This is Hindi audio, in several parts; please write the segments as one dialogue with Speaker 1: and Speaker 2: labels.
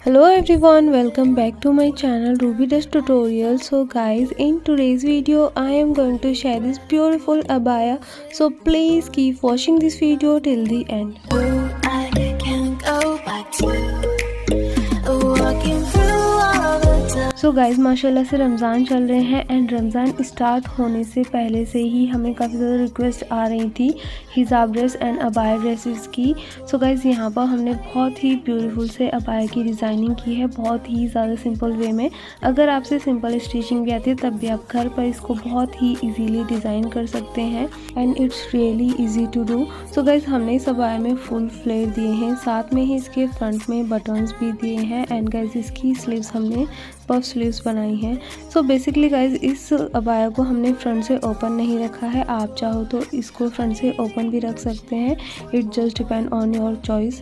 Speaker 1: Hello everyone, welcome back to my channel Ruby Does Tutorial. So guys, in today's video I am going to share this beautiful abaya, so please keep watching this video till the end.
Speaker 2: I can't go back to walking through all the time.
Speaker 1: So guys माशाल्लाह से रमज़ान चल रहे हैं एंड रमज़ान स्टार्ट होने से पहले से ही हमें काफ़ी ज़्यादा रिक्वेस्ट आ रही थी हिजाब ड्रेस एंड अबाया ड्रेसेस की। सो गाइज़ यहाँ पर हमने बहुत ही ब्यूटीफुल से अबाया की डिज़ाइनिंग की है, बहुत ही ज़्यादा सिंपल वे में। अगर आपसे सिंपल स्टिचिंग भी आती है तब भी आप घर पर इसको बहुत ही ईजीली डिज़ाइन कर सकते हैं and it's really easy to do. So guys हमने इस अबाया में फुल फ्लेयर दिए हैं, साथ में ही इसके फ्रंट में बटन्स भी दिए हैं एंड गाइज़ इसकी स्लीव्स हमने पफ स्लीव्स बनाई हैं। सो बेसिकली गाइज इस अबाया को हमने फ्रंट से ओपन नहीं रखा है, आप चाहो तो इसको फ्रंट से ओपन भी रख सकते हैं, it just depend on your choice.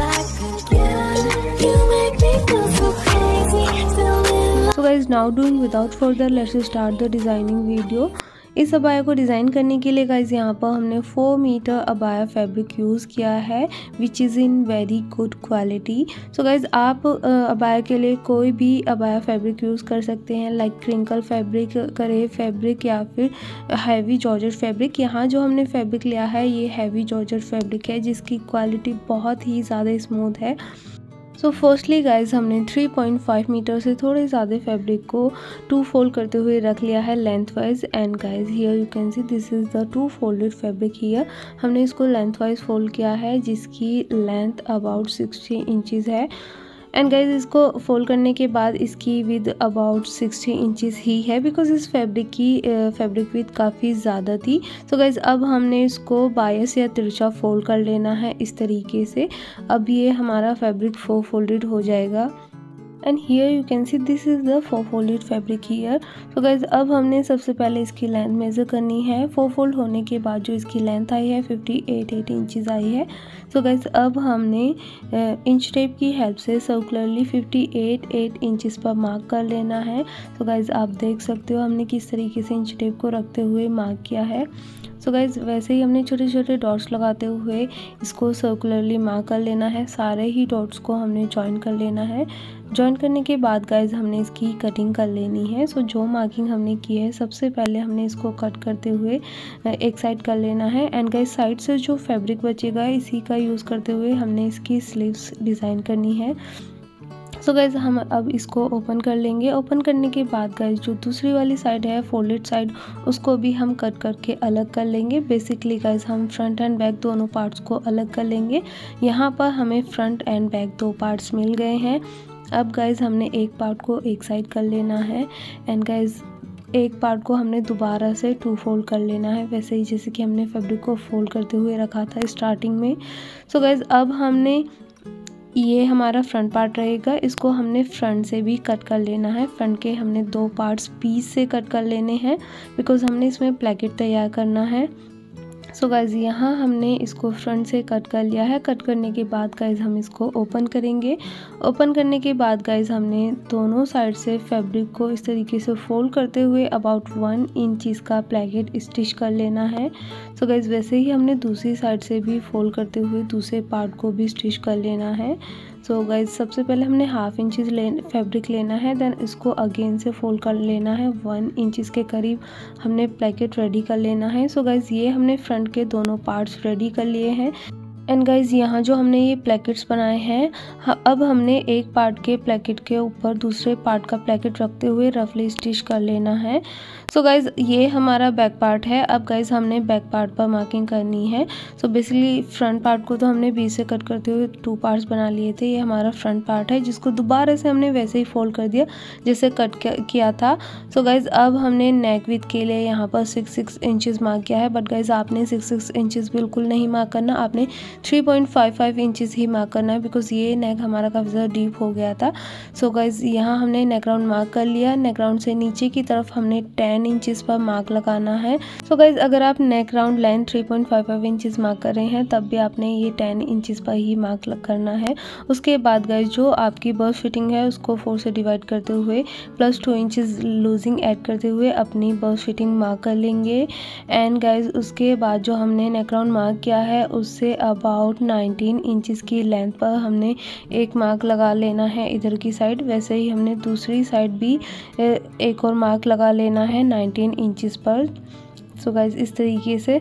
Speaker 1: So guys now doing without further let's start the designing video. इस अबाया को डिज़ाइन करने के लिए गाइज यहाँ पर हमने 4 मीटर अबाया फैब्रिक यूज़ किया है which is in very good quality. So guys आप अबाया के लिए कोई भी अबाया फैब्रिक यूज़ कर सकते हैं, like crinkle fabric, crepe fabric या फिर हैवी जॉर्जेट फैब्रिक। यहाँ जो हमने फैब्रिक लिया है ये हैवी जॉर्जेट फैब्रिक है जिसकी क्वालिटी बहुत ही ज़्यादा स्मूथ है। सो फर्स्टली गाइज हमने 3.5 मीटर से थोड़े ज़्यादा फैब्रिक को 2 फोल्ड करते हुए रख लिया है length wise and guys here you can see this is the 2 folded fabric here. हमने इसको लेंथ वाइज फोल्ड किया है जिसकी लेंथ अबाउट 60 इंचज़ है एंड गाइज इसको फोल्ड करने के बाद इसकी विद अबाउट 60 इंचज़ ही है बिकॉज इस फैब्रिक की फैब्रिक विद काफ़ी ज़्यादा थी। सो गाइज अब हमने इसको बायस या तिरछा फोल्ड कर लेना है इस तरीके से। अब ये हमारा फैब्रिक 4 फोल्डेड हो जाएगा and here you can see this is the 4 folded fabric here. तो गाइज अब हमने सबसे पहले इसकी लेंथ मेज़र करनी है। 4 फोल्ड होने के बाद जो इसकी लेंथ आई है 58 इंचज़ आई है। सो गाइज अब हमने इंच टेप की हेल्प से सर्कुलरली 58 इंचज़ पर मार्क कर लेना है। तो गाइज आप देख सकते हो हमने किस तरीके से इंच टेप को रखते हुए मार्क किया है। सो गाइज वैसे ही हमने छोटे छोटे डॉट्स लगाते हुए इसको सर्कुलरली मार्क कर लेना है। सारे ही डॉट्स को हमने जॉइन कर लेना है। जॉइन करने के बाद गाइज हमने इसकी कटिंग कर लेनी है। सो जो मार्किंग हमने की है सबसे पहले हमने इसको कट करते हुए एक साइड कर लेना है एंड गाइज साइड से जो फैब्रिक बचेगा इसी का यूज़ करते हुए हमने इसकी स्लीव्स डिज़ाइन करनी है। सो गाइज हम अब इसको ओपन कर लेंगे। ओपन करने के बाद गाइज जो दूसरी वाली साइड है फोल्डेड साइड उसको भी हम कट करके अलग कर लेंगे। बेसिकली गाइज हम फ्रंट एंड बैक दोनों पार्ट्स को अलग कर लेंगे। यहाँ पर हमें फ्रंट एंड बैक 2 पार्ट्स मिल गए हैं। अब गाइज हमने एक पार्ट को एक साइड कर लेना है एंड गाइज एक पार्ट को हमने दोबारा से 2 फोल्ड कर लेना है, वैसे ही जैसे कि हमने फैब्रिक को फोल्ड करते हुए रखा था स्टार्टिंग में। सो गाइज अब हमने ये हमारा फ्रंट पार्ट रहेगा, इसको हमने फ्रंट से भी कट कर लेना है। फ्रंट के हमने 2 पार्ट्स पीस से कट कर लेने हैं बिकॉज हमने इसमें प्लेकेट तैयार करना है। सो गाइज यहाँ हमने इसको फ्रंट से कट कर लिया है। कट करने के बाद गाइज हम इसको ओपन करेंगे। ओपन करने के बाद गाइज हमने दोनों साइड से फैब्रिक को इस तरीके से फोल्ड करते हुए अबाउट 1 इंच का प्लेकेट स्टिच कर लेना है। सो गाइज वैसे ही हमने दूसरी साइड से भी फोल्ड करते हुए दूसरे पार्ट को भी स्टिच कर लेना है। सो गाइज सबसे पहले हमने ½ इंच फैब्रिक लेना है, देन इसको अगेन से फोल्ड कर लेना है। 1 इंच के करीब हमने प्लेकेट रेडी कर लेना है। सो गाइज ये हमने फ्रंट के दोनों पार्ट्स रेडी कर लिए हैं एंड गाइज यहाँ जो हमने ये प्लेकेट्स बनाए हैं अब हमने एक पार्ट के प्लेकेट के ऊपर दूसरे पार्ट का प्लेकेट रखते हुए रफली स्टिच कर लेना है। सो गाइज ये हमारा बैक पार्ट है। अब गाइज हमने बैक पार्ट पर मार्किंग करनी है। सो बेसिकली फ्रंट पार्ट को तो हमने बीच से कट करते हुए 2 पार्ट्स बना लिए थे। ये हमारा फ्रंट पार्ट है जिसको दोबारा से हमने वैसे ही फोल्ड कर दिया जैसे कट किया था। सो गाइज अब हमने नेक विड्थ के लिए यहाँ पर 6 इंचज़ मार्क किया है, बट गाइज आपने 6 इंचज़ बिल्कुल नहीं मार्क करना, आपने 3.55 इंचज़ ही मार्क करना है बिकॉज ये नेक हमारा काफ़ी ज़्यादा डीप हो गया था। सो गाइज यहाँ हमने नेक राउंड मार्क कर लिया। नेक राउंड से नीचे की तरफ हमने 10 इंचज़ पर मार्क लगाना है। सो गाइज अगर आप neck round length 3.55 inches mark कर रहे हैं तब भी आपने ये 10 इंचज़ पर ही मार्क करना है। उसके बाद गाइज जो आपकी बस्ट फिटिंग है उसको 4 से डिवाइड करते हुए प्लस 2 इंचज़ लूजिंग ऐड करते हुए अपनी बस्ट फिटिंग मार्क कर लेंगे एंड गाइज उसके बाद जो हमने नेक राउंड मार्क किया है उससे अब अबाउट 19 इंचज़ की लेंथ पर हमने एक मार्क लगा लेना है इधर की साइड। वैसे ही हमने दूसरी साइड भी एक और मार्क लगा लेना है 19 इंचज़ पर। सो गाइज इस तरीके से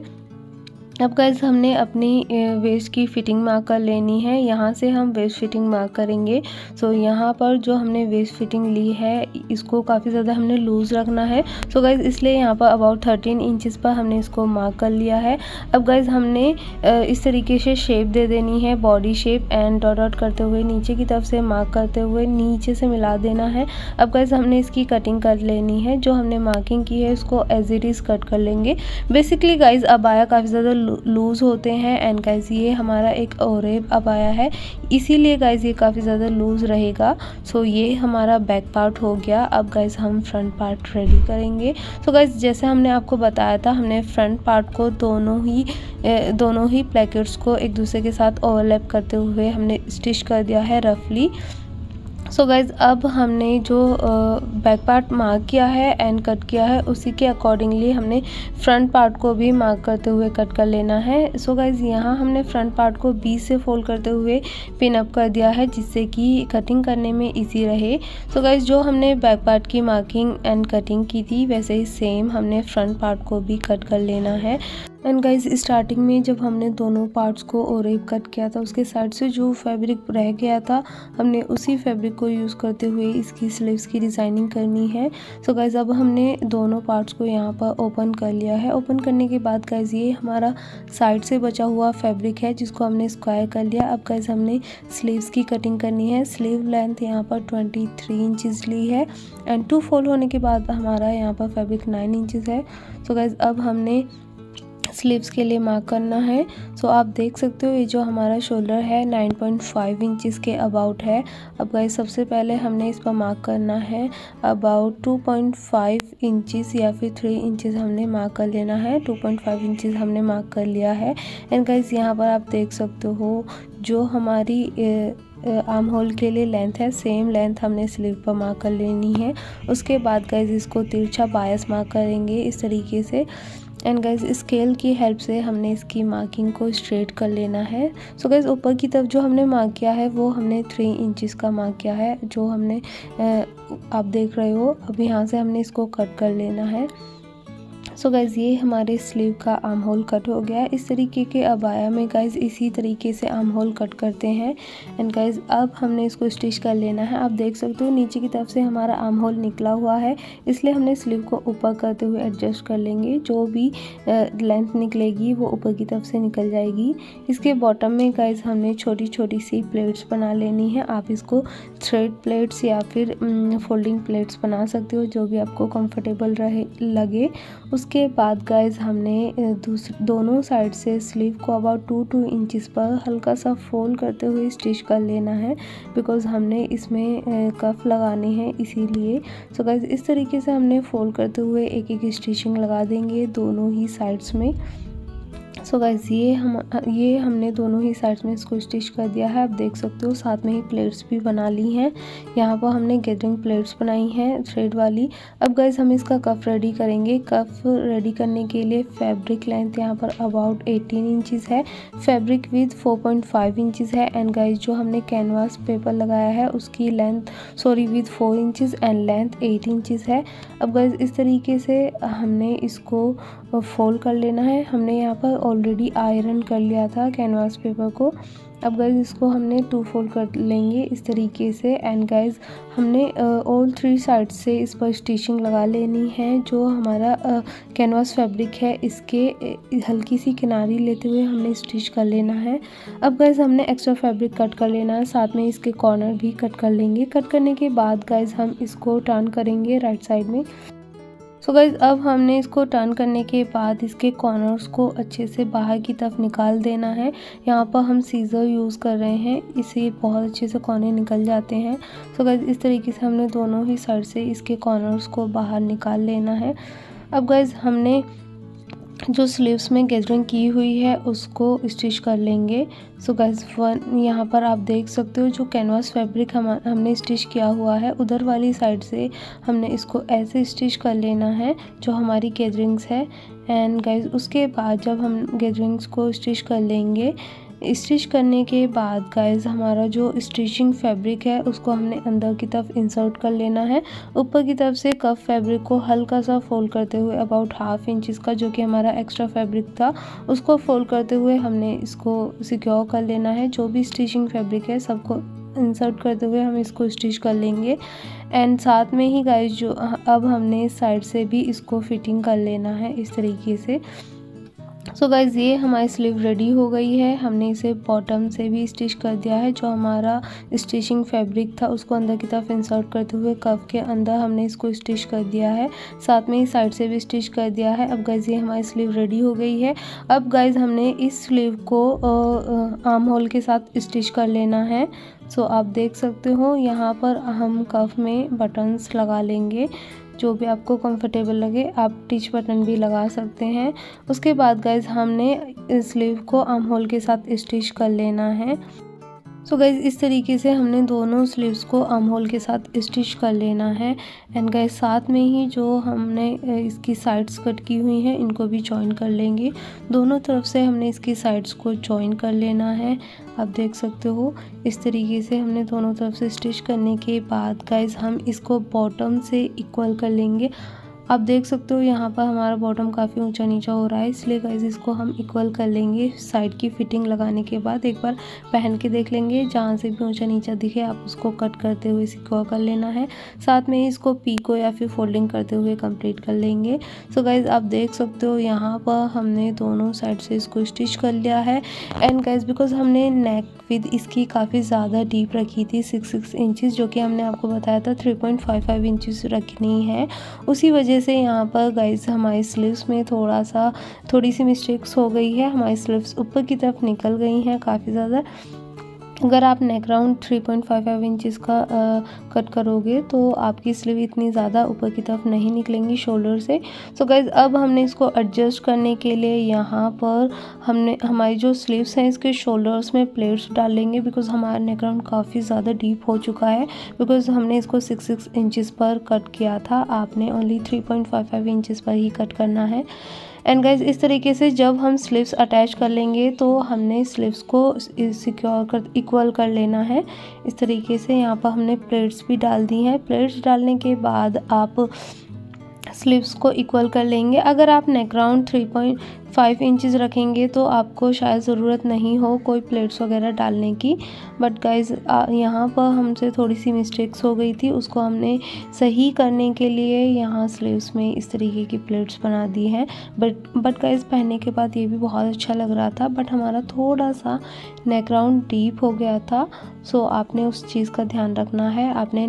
Speaker 1: अब गाइज हमने अपनी वेस्ट की फ़िटिंग मार्क कर लेनी है। यहाँ से हम वेस्ट फिटिंग मार्क करेंगे। सो यहाँ पर जो हमने वेस्ट फिटिंग ली है इसको काफ़ी ज़्यादा हमने लूज़ रखना है। सो गाइज इसलिए यहाँ पर अबाउट 13 इंचज़ पर हमने इसको मार्क कर लिया है। अब गाइज हमने इस तरीके से शेप दे देनी है, body shape, and dot dot करते हुए नीचे की तरफ से मार्क करते हुए नीचे से मिला देना है। अब गाइज हमने इसकी कटिंग कर लेनी है। जो हमने मार्किंग की है उसको एज इट इज़ कट कर लेंगे। बेसिकली गाइज अबाया काफ़ी ज़्यादा लूज़ होते हैं एंड गाइज ये हमारा एक ओरेब अबाया है, इसीलिए गाइज ये काफ़ी ज़्यादा लूज़ रहेगा। सो ये हमारा बैक पार्ट हो गया। अब गाइज हम फ्रंट पार्ट रेडी करेंगे। सो गाइज जैसे हमने आपको बताया था, हमने फ्रंट पार्ट को दोनों ही प्लेकेट्स को एक दूसरे के साथ ओवरलैप करते हुए हमने स्टिच कर दिया है रफली। सो गाइज अब हमने जो बैक पार्ट मार्क किया है एंड कट किया है उसी के अकॉर्डिंगली हमने फ्रंट पार्ट को भी मार्क करते हुए कट कर लेना है। सो गाइज यहाँ हमने फ्रंट पार्ट को बीच से फोल्ड करते हुए पिन अप कर दिया है जिससे कि कटिंग करने में इजी रहे। सो गाइज जो हमने बैक पार्ट की मार्किंग एंड कटिंग की थी वैसे ही सेम हमने फ्रंट पार्ट को भी कट कर लेना है। एंड गाइज स्टार्टिंग में जब हमने दोनों पार्ट्स को ओरेब कट किया था उसके साइड से जो फैब्रिक रह गया था हमने उसी फैब्रिक को यूज़ करते हुए इसकी स्लीव्स की डिज़ाइनिंग करनी है। सो गाइज अब हमने दोनों पार्ट्स को यहाँ पर ओपन कर लिया है। ओपन करने के बाद गाइज ये हमारा साइड से बचा हुआ फैब्रिक है जिसको हमने स्क्वायर कर लिया। अब गाइज हमने स्लीव्स की कटिंग करनी है। स्लीव लेंथ यहाँ पर 23 इंचज़ ली है एंड 2 फोल्ड होने के बाद हमारा यहाँ पर फैब्रिक 9 इंचज़ है। सो गाइज अब हमने स्लीव्स के लिए मार्क करना है। सो आप देख सकते हो ये जो हमारा शोल्डर है 9.5 इंचज़ के अबाउट है। अब गाइस सबसे पहले हमने इस पर मार्क करना है अबाउट 2.5 इंचज़ या फिर 3 इंचज़ हमने मार्क कर लेना है। 2.5 इंचज़ हमने मार्क कर लिया है। एंड गाइस यहाँ पर आप देख सकते हो जो हमारी आर्म होल के लिए लेंथ है सेम लेंथ हमने स्लीव पर मार्क कर लेनी है। उसके बाद गाइस इसको तिरछा बायस मार्क करेंगे इस तरीके से। एंड गाइज स्केल की हेल्प से हमने इसकी मार्किंग को स्ट्रेट कर लेना है। सो गाइज ऊपर की तरफ जो हमने मार्क किया है वो हमने 3 इंचज़ का मार्क किया है जो हमने आप देख रहे हो। अब यहाँ से हमने इसको कट कर लेना है। सो गाइज़ ये हमारे स्लीव का आर्म होल कट हो गया है। इस तरीके के अबाया में गाइज़ इसी तरीके से आर्म होल कट करते हैं। एंड गाइज़ अब हमने इसको स्टिच कर लेना है। आप देख सकते हो नीचे की तरफ से हमारा आर्म होल निकला हुआ है, इसलिए हमने स्लीव को ऊपर करते हुए एडजस्ट कर लेंगे। जो भी लेंथ निकलेगी वो ऊपर की तरफ से निकल जाएगी। इसके बॉटम में गाइज़ हमने छोटी छोटी सी प्लेट्स बना लेनी है। आप इसको थ्रेड प्लेट्स या फिर फोल्डिंग प्लेट्स बना सकते हो, जो भी आपको कंफर्टेबल लगे। उसके बाद गाइज हमने दोनों साइड से स्लीव को अबाउट 2 इंचज़ पर हल्का सा फोल्ड करते हुए स्टिच कर लेना है, बिकॉज़ हमने इसमें कफ लगाने हैं इसीलिए। सो गाइज इस तरीके से हमने फोल्ड करते हुए एक एक स्टिचिंग लगा देंगे दोनों ही साइड्स में। सो गाइज ये हमने दोनों ही साइड्स में इसको स्टिच कर दिया है। आप देख सकते हो साथ में ही प्लेट्स भी बना ली हैं। यहाँ पर हमने गैदरिंग प्लेट्स बनाई हैं थ्रेड वाली। अब गाइज हम इसका कफ रेडी करेंगे। कफ रेडी करने के लिए फैब्रिक लेंथ यहाँ पर अबाउट 18 इंचज़ है, फैब्रिक विथ 4.5 इंचज़ है। एंड गाइज जो हमने कैनवास पेपर लगाया है उसकी length width 4 inches and length 8 inches है। अब गाइज इस तरीके से हमने इसको फोल्ड कर लेना है। हमने यहाँ पर ऑलरेडी आयरन कर लिया था कैनवास पेपर को। अब गाइज इसको हमने 2 फोल्ड कर लेंगे इस तरीके से। एंड गाइज हमने ऑल 3 साइड से इस पर स्टिचिंग लगा लेनी है। जो हमारा कैनवास फैब्रिक है इसके हल्की सी किनारी लेते हुए हमने स्टिच कर लेना है। अब गाइज हमने एक्स्ट्रा फैब्रिक कट कर लेना है, साथ में इसके कॉर्नर भी कट कर लेंगे। कट करने के बाद गाइज हम इसको टर्न करेंगे राइट साइड में। सो गाइज अब हमने इसको टर्न करने के बाद इसके कॉर्नर्स को अच्छे से बाहर की तरफ निकाल देना है। यहाँ पर हम सीज़र यूज़ कर रहे हैं, इससे बहुत अच्छे से कॉर्नर निकल जाते हैं। सो गाइज इस तरीके से हमने दोनों ही साइड से इसके कॉर्नर्स को बाहर निकाल लेना है। अब गाइज हमने जो स्लीव्स में गैदरिंग की हुई है उसको स्टिच कर लेंगे। सो गाइज यहाँ पर आप देख सकते हो जो कैनवास फैब्रिक हमने स्टिच किया हुआ है उधर वाली साइड से हमने इसको ऐसे स्टिच कर लेना है जो हमारी गैदरिंग्स है। एंड गाइज उसके बाद जब हम गैदरिंग्स को स्टिच कर लेंगे स्टिच करने के बाद गाइज हमारा जो स्टिचिंग फैब्रिक है उसको हमने अंदर की तरफ इंसर्ट कर लेना है। ऊपर की तरफ से कफ फैब्रिक को हल्का सा फोल्ड करते हुए अबाउट 1/2 इंच का जो कि हमारा एक्स्ट्रा फैब्रिक था उसको फोल्ड करते हुए हमने इसको सिक्योर कर लेना है। जो भी स्टिचिंग फैब्रिक है सबको इंसर्ट करते हुए हम इसको स्टिच कर लेंगे। एंड साथ में ही गाइज जो अब हमने साइड से भी इसको फिटिंग कर लेना है इस तरीके से। सो गाइज ये हमारी स्लीव रेडी हो गई है। हमने इसे बॉटम से भी स्टिच कर दिया है। जो हमारा स्टिचिंग फैब्रिक था उसको अंदर की तरफ इंसर्ट करते हुए कफ के अंदर हमने इसको स्टिच कर दिया है। साथ में ही साइड से भी स्टिच कर दिया है। अब गाइज ये हमारी स्लीव रेडी हो गई है। अब गाइज हमने इस स्लीव को आर्म होल के साथ स्टिच कर लेना है। सो आप देख सकते हो यहाँ पर हम कफ में बटन्स लगा लेंगे। जो भी आपको कंफर्टेबल लगे आप टिच बटन भी लगा सकते हैं। उसके बाद गाइज हमने स्लीव को आर्म होल के साथ स्टिच कर लेना है। सो गाइज इस तरीके से हमने दोनों स्लीव्स को आर्म होल के साथ स्टिच कर लेना है। एंड गाइज साथ में ही जो हमने इसकी साइड्स कट की हुई हैं इनको भी जॉइन कर लेंगे। दोनों तरफ से हमने इसकी साइड्स को जॉइन कर लेना है। आप देख सकते हो इस तरीके से हमने दोनों तरफ से स्टिच करने के बाद गाइज हम इसको बॉटम से इक्वल कर लेंगे। आप देख सकते हो यहाँ पर हमारा बॉटम काफ़ी ऊंचा नीचा हो रहा है, इसलिए गाइज इसको हम इक्वल कर लेंगे। साइड की फिटिंग लगाने के बाद एक बार पहन के देख लेंगे, जहाँ से भी ऊंचा नीचा दिखे आप उसको कट करते हुए सिक्योर कर लेना है। साथ में इसको पीको या फिर फोल्डिंग करते हुए कंप्लीट कर लेंगे। सो गाइज आप देख सकते हो यहाँ पर हमने दोनों साइड से इसको स्टिच कर लिया है। एंड गाइज बिकॉज हमने नेक विद इसकी काफ़ी ज़्यादा डीप रखी थी 6 इंचेस, जो कि हमने आपको बताया था 3.55 इंचेस रखनी है। उसी वजह से यहाँ पर गाइस हमारी स्लीव्स में थोड़ी सी मिस्टेक्स हो गई है। हमारी स्लीव्स ऊपर की तरफ निकल गई हैं काफ़ी ज़्यादा। अगर आप नेक राउंड 3.55 इंचेस का कट करोगे तो आपकी स्लीव इतनी ज़्यादा ऊपर की तरफ नहीं निकलेंगी शोल्डर से। सो गाइज अब हमने इसको एडजस्ट करने के लिए यहाँ पर हमने हमारी जो स्लीव्स हैं इसके शोल्डर्स में प्लेट्स डाल लेंगे। बिकॉज हमारा नेक राउंड काफ़ी ज़्यादा डीप हो चुका है, बिकॉज हमने इसको 6 इंचेस पर कट किया था। आपने ओनली 3.55 इंचेस पर ही कट करना है। एंड गाइज इस तरीके से जब हम स्लीव्स अटैच कर लेंगे तो हमने स्लीव्स को सिक्योर कर इक्वल कर लेना है। इस तरीके से यहाँ पर हमने प्लेट्स भी डाल दी हैं। प्लेट्स डालने के बाद आप स्लीव्स को इक्वल कर लेंगे। अगर आप नेक राउंड 3.5 इंचेस रखेंगे तो आपको शायद ज़रूरत नहीं हो कोई प्लेट्स वगैरह डालने की। बट गाइज यहाँ पर हमसे थोड़ी सी मिस्टेक्स हो गई थी, उसको हमने सही करने के लिए यहाँ स्लीव्स में इस तरीके की प्लेट्स बना दी हैं। बट गाइज पहनने के बाद ये भी बहुत अच्छा लग रहा था, बट हमारा थोड़ा सा नेक राउंड डीप हो गया था। सो आपने उस चीज़ का ध्यान रखना है। आपने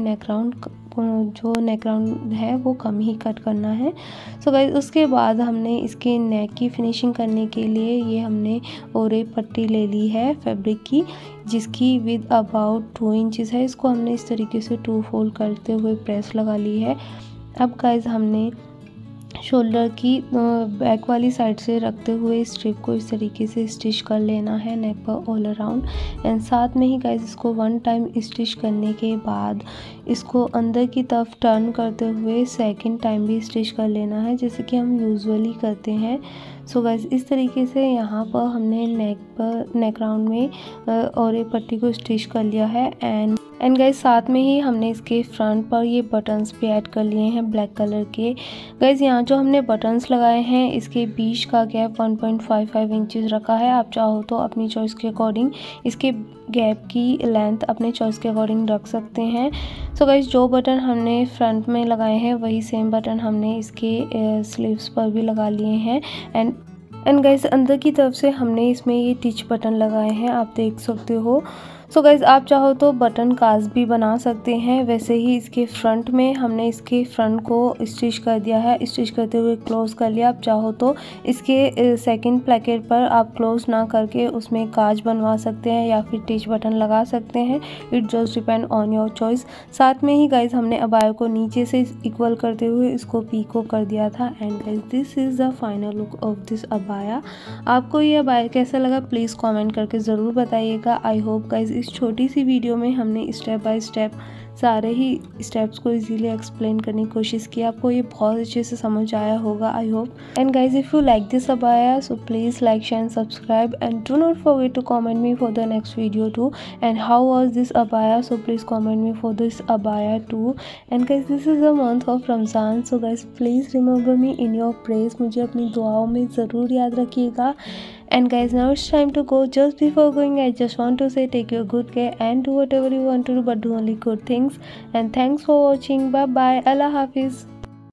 Speaker 1: जो नेक राउंड है वो कम ही कट करना है। सो गाइज उसके बाद हमने इसके नेक की फिनिशिंग करने के लिए ये हमने ओरे पट्टी ले ली है फैब्रिक की, जिसकी विद अबाउट 2 इंचेस है। इसको हमने इस तरीके से 2 फोल्ड करते हुए प्रेस लगा ली है। अब गाइज हमने शोल्डर की बैक वाली साइड से रखते हुए स्ट्रिप को इस तरीके से स्टिच कर लेना है नेक पर ऑल अराउंड। एंड साथ में ही गाइज इसको 1 टाइम स्टिच करने के बाद इसको अंदर की तरफ टर्न करते हुए सेकंड टाइम भी स्टिच कर लेना है, जैसे कि हम यूजुअली करते हैं। सो गाइज इस तरीके से यहाँ पर हमने नेक राउंड में और एक पट्टी को स्टिच कर लिया है। एंड गाइज साथ में ही हमने इसके फ्रंट पर ये बटन्स भी ऐड कर लिए हैं ब्लैक कलर के। गाइज यहाँ जो हमने बटन्स लगाए हैं इसके बीच का गैप 1.55 इंचेस रखा है। आप चाहो तो अपनी चॉइस के अकॉर्डिंग इसके गैप की लेंथ अपने चॉइस के अकॉर्डिंग रख सकते हैं। सो गाइज जो बटन हमने फ्रंट में लगाए हैं वही सेम बटन हमने इसके स्लीव्स पर भी लगा लिए हैं। एंड गाइज अंदर की तरफ से हमने इसमें ये टिच बटन लगाए हैं, आप देख सकते हो। सो गाइज आप चाहो तो बटन काज भी बना सकते हैं। वैसे ही इसके फ्रंट में हमने इसके फ्रंट को स्टिच कर दिया है, स्टिच करते हुए क्लोज कर लिया। आप चाहो तो इसके सेकंड प्लेकेट पर आप क्लोज ना करके उसमें काज बनवा सकते हैं या फिर टिच बटन लगा सकते हैं। It just depend on your choice. साथ में ही गाइज हमने अबाया को नीचे से इक्वल करते हुए इसको पीको कर दिया था। And guys this is the final look of this अबाया। आपको ये अबाया कैसा लगा प्लीज़ कॉमेंट करके ज़रूर बताइएगा। आई होप गाइज इस छोटी सी वीडियो में हमने स्टेप बाय स्टेप सारे ही स्टेप्स को इजीली एक्सप्लेन करने की कोशिश की। आपको ये बहुत अच्छे से समझ आया होगा I hope. And guys if you like this अबाया so please like share and subscribe and do not forget to comment me for the next video too. And how was this अबाया, so please comment me for this अबाया too. And guys this is the month of Ramzan, so guys please remember me in your prayers. मुझे अपनी दुआओं में ज़रूर याद रखिएगा। And guys, now it's time to go. Just before going, I just want to say take your good care and do whatever you want to do, but do only good things. And thanks for watching. Bye bye. Allah Hafiz.